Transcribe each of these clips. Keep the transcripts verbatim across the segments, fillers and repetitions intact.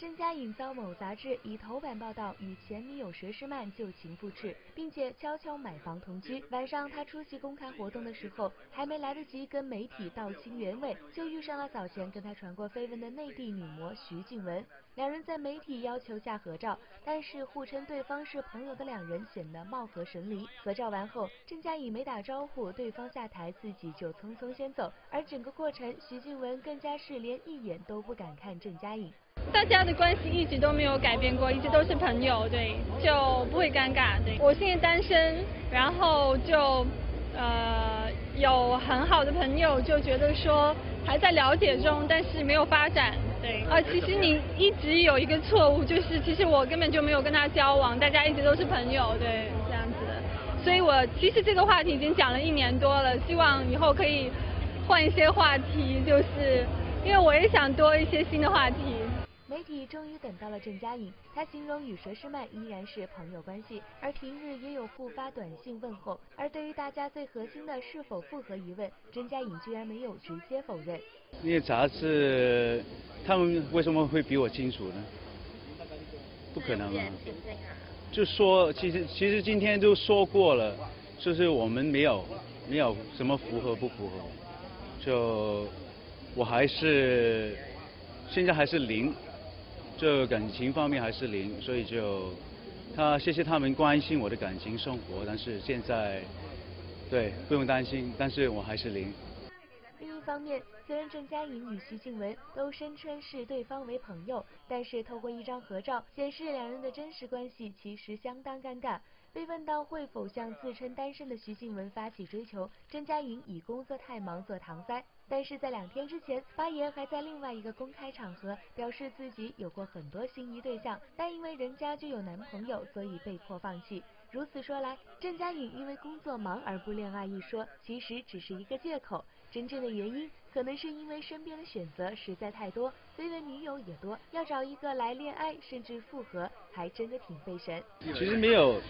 郑嘉颖遭某杂志以头版报道与前女友佘诗曼旧情复炽，并且悄悄买房同居。晚上他出席公开活动的时候，还没来得及跟媒体道清原委，就遇上了早前跟他传过绯闻的内地女模徐静雯。两人在媒体要求下合照，但是互称对方是朋友的两人显得貌合神离。合照完后，郑嘉颖没打招呼，对方下台，自己就匆匆先走。而整个过程，徐静雯更加是连一眼都不敢看郑嘉颖。 大家的关系一直都没有改变过，一直都是朋友，对，就不会尴尬。对，我现在单身，然后就呃有很好的朋友，就觉得说还在了解中，但是没有发展。对，啊，其实你一直有一个错误，就是其实我根本就没有跟他交往，大家一直都是朋友，对，这样子的。所以我其实这个话题已经讲了一年多了，希望以后可以换一些话题，就是因为我也想多一些新的话题。 媒体终于等到了郑嘉颖，她形容与佘诗曼依然是朋友关系，而平日也有互发短信问候。而对于大家最核心的是否复合疑问，郑嘉颖居然没有直接否认。 那些杂志，他们为什么会比我清楚呢？不可能啊！就说其实其实今天都说过了，就是我们没有没有什么符合不符合，就我还是现在还是零。这感情方面还是零，所以就他谢谢他们关心我的感情生活，但是现在对不用担心，但是我还是零。 另一方面，虽然郑嘉颖与徐静雯都声称视对方为朋友，但是透过一张合照显示两人的真实关系其实相当尴尬。被问到会否向自称单身的徐静雯发起追求，郑嘉颖以工作太忙做搪塞。但是在两天之前，发言还在另外一个公开场合表示自己有过很多心仪对象，但因为人家就有男朋友，所以被迫放弃。如此说来，郑嘉颖因为工作忙而不恋爱一说，其实只是一个借口。真正的原因可能是因为身边的选择实在太多，绯闻女友也多，要找一个来恋爱甚至复合，还真的挺费神。 其实没有。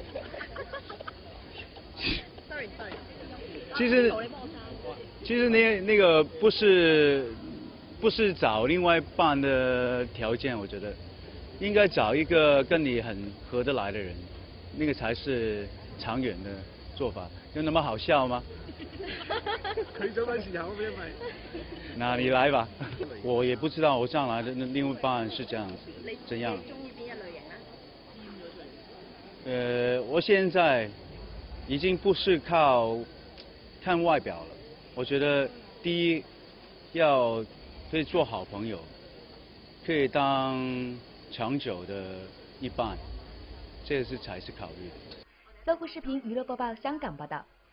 其实其实那那个不是不是找另外一半的条件，我觉得应该找一个跟你很合得来的人，那个才是长远的做法。有那么好笑吗？ 佢咗嗰時候俾咪？ 那你来吧，我也不知道我将来的另外一半是这样子，怎样？ 你中意邊一類型啊？ 呃，我现在已经不是靠看外表了，我觉得第一要可以做好朋友，可以当长久的一半，这是才是考虑的。 搜狐视频娱乐播报，香港报道。